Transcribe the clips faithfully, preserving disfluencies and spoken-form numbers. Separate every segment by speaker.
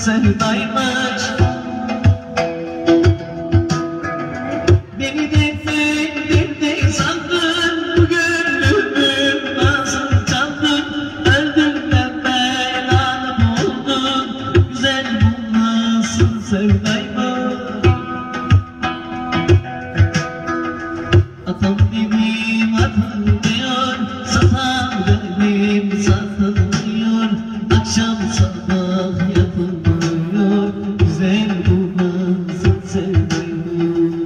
Speaker 1: sevdaymış. Beni de sevdirdi sandın, bu gönlümü nasıl çaldın? Öldüm ben belanı buldum, güzel bu nasıl sevdaymış? Atam benim atılmıyor, satam benim satılmıyor, akşam sabah yapılmıyor, güzel bu nasıl sevdaymış?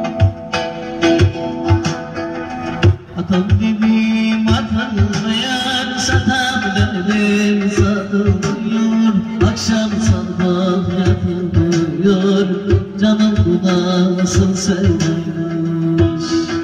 Speaker 1: Atam benim atılmıyor, satam benim satılmıyor, akşam sabah yapılmıyor, canım bu nasıl sevdaymış?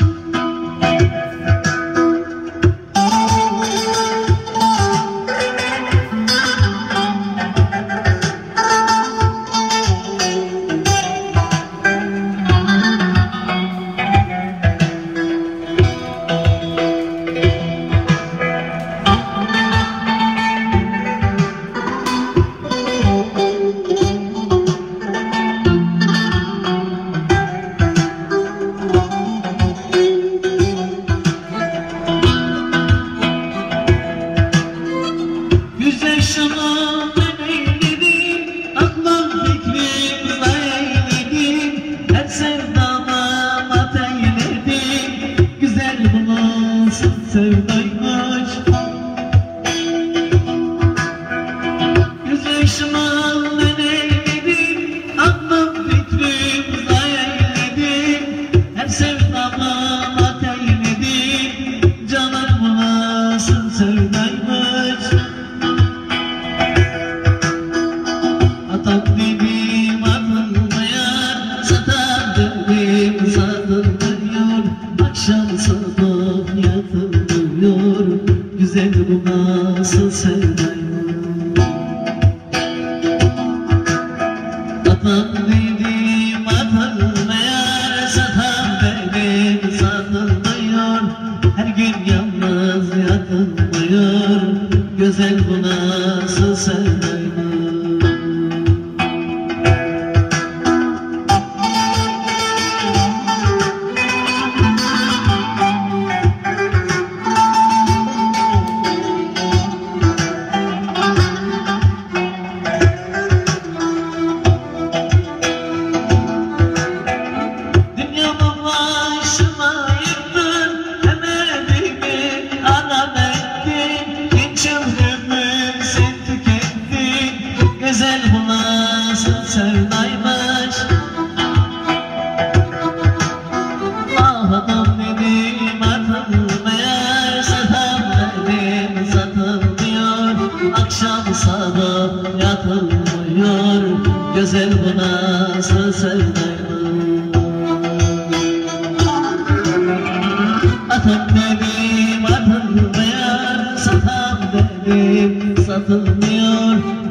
Speaker 1: Yaşamam ben eyledim, aklım fikrim eyledim, her sevdama mat eyledim, güzel bu nasıl sevdaymış? Göz yaşamam ben eyledim, aklım fikrim eyledim, her sevdama mat eyledim, canım bu nasıl sevdaymış? Atam benim atılmıyor, satam benim satılmıyor, akşam sabah yatılmıyor, güzel bu nasıl sevdaymış? Atam benim atılmıyor, satam benim satılmıyor, her gün yalnız yatılmıyor, güzel bu nasıl sevdaymış? Güzel bu nasıl sevdaymış? Ah adam benim atılmıyor, satam benim satılmıyor, akşam sabah yatılmıyor, güzel bu nasıl sevdaymış? Atam benim atılmıyor, satam benim satılmıyor,